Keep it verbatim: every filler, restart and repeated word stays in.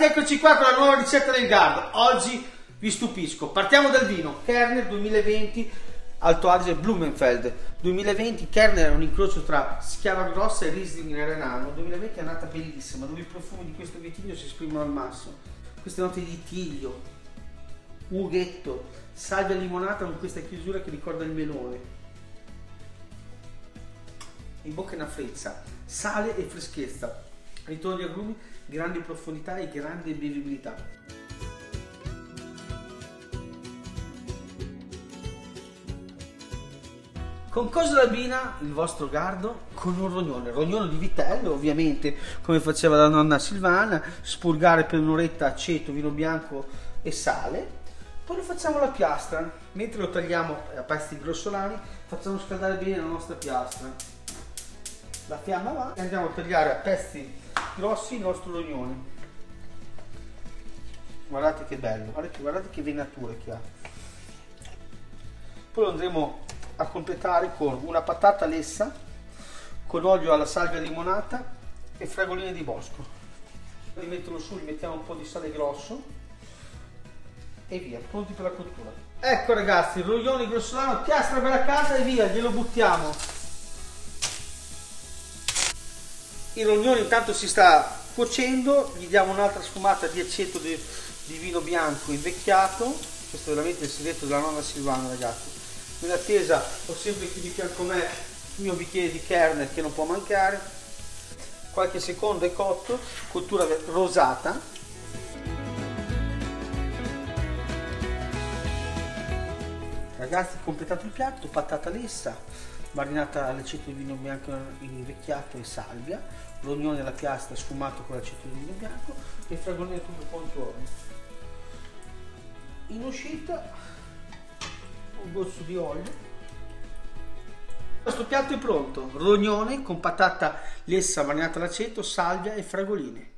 Eccoci qua con la nuova ricetta del Gardo. Oggi vi stupisco. Partiamo dal vino. Kerner duemilaventi, Alto Adige Blumenfeld. duemilaventi, Kerner è un incrocio tra Schiava Grossa e Riesling Renano. duemilaventi è nata bellissima, dove i profumi di questo vitigno si esprimono al massimo. Queste note di tiglio, ughetto, salvia limonata con questa chiusura che ricorda il melone. In bocca è una frezza, sale e freschezza, ritorno di agrumi, grande profondità e grande bevibilità. Con cosa lo abbina il vostro Gardo? Con un rognone, rognone di vitello ovviamente, come faceva la nonna Silvana, spurgare per un'oretta aceto, vino bianco e sale. Poi lo facciamo alla piastra, mentre lo tagliamo a pezzi grossolani, facciamo scaldare bene la nostra piastra. La fiamma va e andiamo a tagliare a pezzi grossi il nostro rognone. Guardate che bello, guardate, guardate che venatura che ha. Poi lo andremo a completare con una patata lessa, con olio alla salvia limonata e fragoline di bosco. Li mettono su, gli mettiamo un po' di sale grosso e via, pronti per la cottura. Ecco ragazzi, il rognone grossolano, piastra per la casa e via, glielo buttiamo. Il rognone intanto si sta cuocendo, gli diamo un'altra sfumata di aceto di, di vino bianco invecchiato. Questo è veramente il segreto della nonna Silvana, ragazzi. Nell'attesa ho sempre qui di fianco a me il mio bicchiere di Kerner che non può mancare. Qualche secondo è cotto, cottura rosata. Ragazzi, completato il piatto, patata lessa, marinata all'aceto di vino bianco invecchiato e salvia, rognone alla piastra sfumato con l'aceto di vino bianco e fragolino tutto contorno. In uscita un goccio di olio. Questo piatto è pronto, rognone con patata lessa marinata all'aceto, salvia e fragoline.